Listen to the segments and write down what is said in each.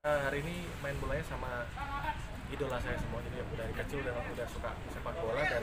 Hari ini main bolanya sama idola saya semua, jadi dari kecil udah suka sepak bola dan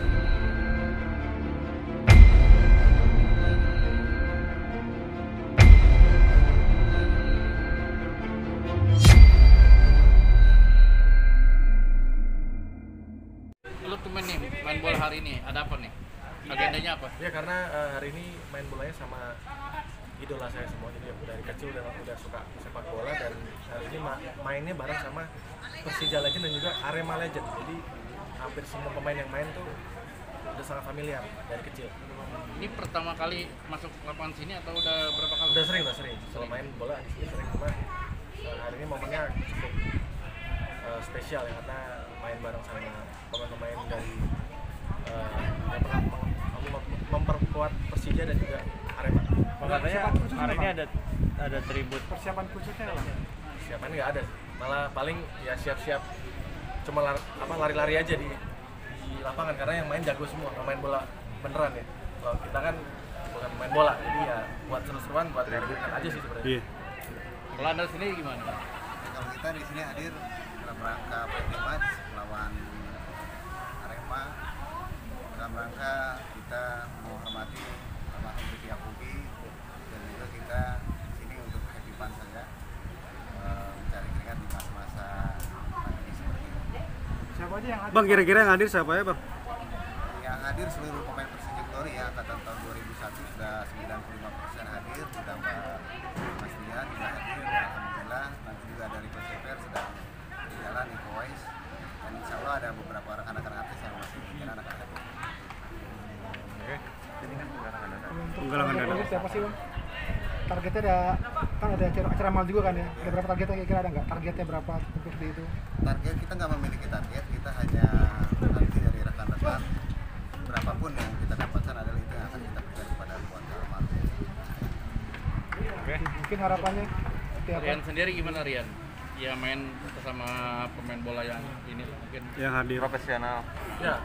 Lu tuh main bola hari ini, ada apa nih? Agendanya apa? ya karena hari ini main bolanya sama idola saya semua, jadi dari kecil udah suka sepak bola dan hari ini mainnya bareng sama Persija Legend dan juga Arema Legend, jadi hampir semua pemain yang main tuh udah sangat familiar dari kecil. Ini pertama kali masuk lapangan sini atau udah berapa kali? Udah sering kalau main bola di sini sering, cuma hari ini momennya cukup spesial ya, karena main bareng sama pemain-pemain dari yang pernah memperkuat Persija dan juga Arema. Katanya hari ini ada tribut persiapan khususnya apa? Persiapan nggak ada, malah paling ya siap-siap cuma lari-lari aja di lapangan, karena yang main jago semua, main bola beneran ya. Kalau kita kan bukan main bola, jadi ya buat seru-seruan, buat ributan aja sih sebenarnya. Iya. Kalau Anda sendiri gimana? Kalau kita di sini hadir dalam rangka friendly match melawan Arema, dalam rangka kita menghormati almarhum Ricky Yakubi, dan juga kita di sini untuk happy fun saja, mencari keringat di masa-masa pandemi seperti ini. Siapa aja yang ada? Bang, kira-kira yang hadir siapa ya, Bang? Yang hadir seluruh pemain Persija Glory ya, angkatan tahun 2001 sudah 95% hadir, ditambah Mas Dian juga hadir, alhamdulillah. Nanti juga dari Persever sedang berjalan di Voice, dan insya Allah ada beberapa anak-anak artis yang masih mungkin anak-anak hadir. Penggalangan dana. Target siapa sih, Bang? Targetnya kan ada acara mal juga kan ya? Ada berapa targetnya, kira-kira ada nggak? Targetnya berapa seperti itu? Target kita nggak memiliki target, kita hanya nanti dari rekan-rekan berapapun yang kita dapatkan adalah itu yang akan kita berikan kepada keluarga almarhum. Mungkin harapannya seperti apa? Rian sendiri gimana Rian? Ya main bersama pemain bola yang ini lah, mungkin Yang hadir. profesional. Ya,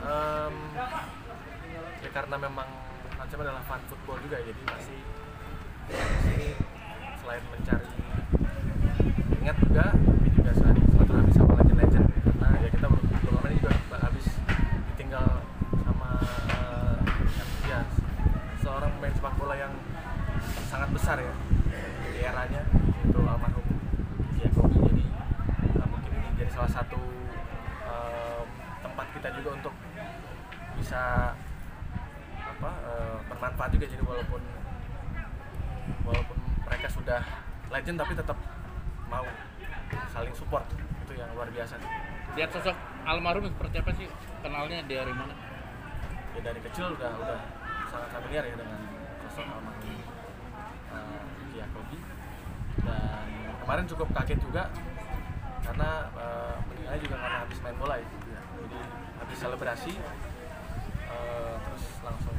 ya karena memang macam adalah fun football juga, jadi masih di sini selain mencari ingat juga, tapi juga silaturahmi sama legend-legend, karena ya kita belum lama ini juga habis ditinggal sama ya seorang pemain sepak bola yang sangat besar ya di eranya, itu almarhum Yakubi. Jadi mungkin ini jadi salah satu tempat kita juga untuk bisa bermanfaat juga, jadi walaupun mereka sudah legend tapi tetap mau saling support, itu yang luar biasa. lihat sosok almarhum seperti apa sih? Kenalnya dari mana? Ya dari kecil udah sangat familiar ya dengan sosok almarhum Yakubi, dan kemarin cukup kaget juga karena meninggalnya juga karena habis main bola ya. Jadi habis selebrasi terus langsung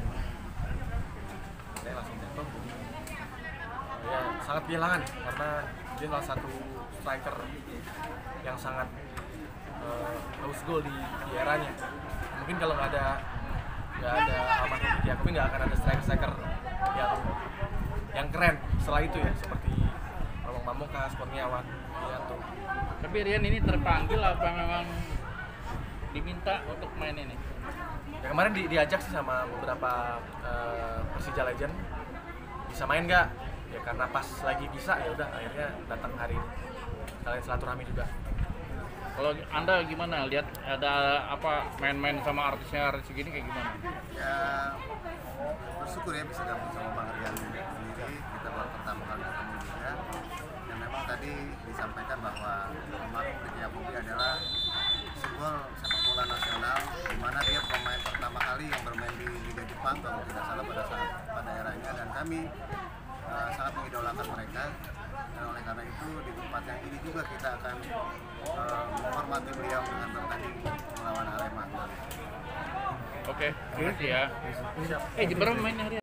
jatuh. Ya sangat kehilangan karena dia salah satu striker yang sangat haus gol di eranya. Mungkin kalau nggak ada almarhum Yakubi nggak akan ada striker yang keren setelah itu ya, seperti Romo Pamungkas, Kurniawan, Widianto. Tapi Rian ini terpanggil apa memang diminta untuk main ini? Ya kemarin diajak sih sama beberapa Persija Legend, bisa main nggak? Ya karena pas lagi bisa, ya udah akhirnya datang hari ini. Kalian silaturahmi juga. Kalau Anda gimana? Lihat ada apa main-main sama artisnya segini kayak gimana? Ya bersyukur ya bisa gabung sama Bang Rian sendiri, kita baru pertama kali ketemu juga, dan memang tadi disampaikan bahwa almarhum Ricky Yakubi adalah simbol sepak bola nasional, di mana dia pemain pertama kali yang bermain di Liga Jepang kalau tidak salah pada eranya, dan kami sangat mengidolakan mereka, dan oleh karena itu di tempat yang ini juga kita akan menghormati beliau dengan bertanding melawan Arema. Oke, terima kasih ya. Siap. Jember mainnya Rian?